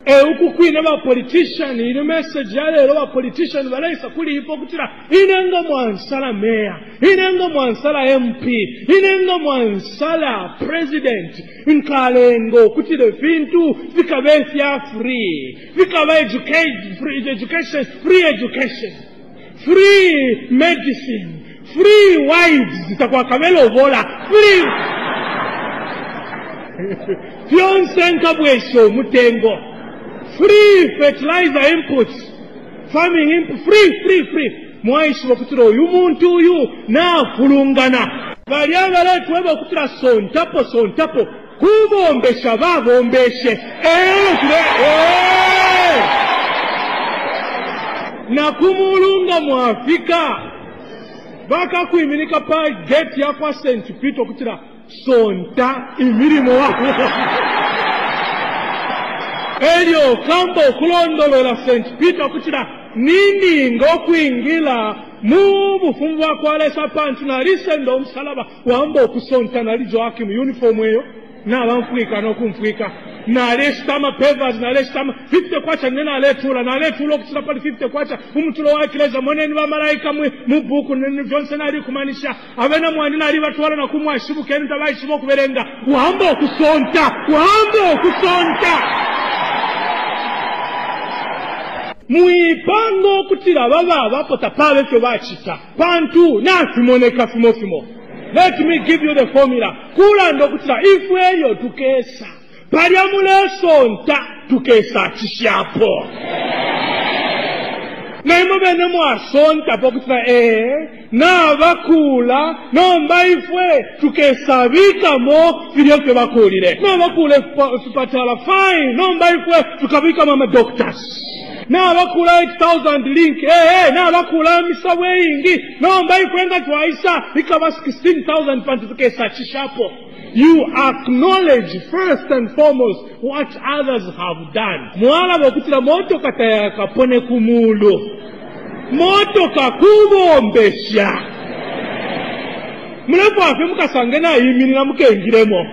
Ukukwina ba politician ili message ya lero ba politician balaisa kuli ipo kutira inenga mwansala mayor, inenga mwansala MP, inenga mwansala president nkalengo kutira vintu vikabefya free, vikaba education, free medicine, free wives zitakuwa kabelo vola free fyonsenka bwesho mutengo, free fertilizer inputs, farming input, free. Mwaishi wakutira uyu muntu uyu na fulungana. Bali abaletu weba wakutira sontapo. Kubombesha babombeshe. Na kumulunga mwafika. Baka kuiminika pa gate ya kwa St. Peter kutira sonta imirimo wako. Elio kambo kulondolo la St. Peter kutira nini ngokuingila mubu fumwa kwa lesa pantu na risendo msalaba wambo kusonta na lijo haki uniform weyo na wamfuika na kumfuika na lestama pevers na lestama 50 kwacha nena letula na letula kutira pali 50 kwacha umutulo wakileza moneni wa malaika mubuku nene Johnson ali kumanisha avena mwanina ali watuwala na kumwashibu keni tabaishibu kuberenga wambo kusonta Muipango kutira baba bapota pave kyo bachita pantu na simoneka fimo. Let me give you the formula. Kula ndo kutira ifweyo tukesa paliamule sonta tukesa chishapo na imo bene mwasonta po kutira na bakula nomba ifwe tukesabika mo filio ke bakulire na bakule supatala fine nomba ifwe tukabika mama doctors na bakula 8,000 link na bakula misawe ingi nomba ifwenga twaisa ikaba 16,000 pantu tukesa chishapo. You acknowledge first and foremost what others have done. Mwala wakutila moto kataya kapone kumulu, moto kakubombesha. Mlepo afi mukasangena imini na mukengiremo.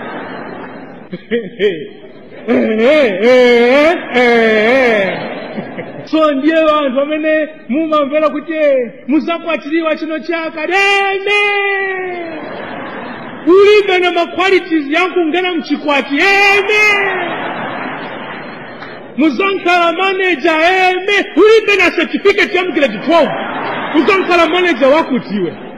So ndiye wantu wamene mumamvera kuti muzakwatiriwa chino chaka deme ulibe na maqualities yangu ngena mchikwati muzankala manager ulibe na certificate ya grade 12 muzankala manager wakutiwe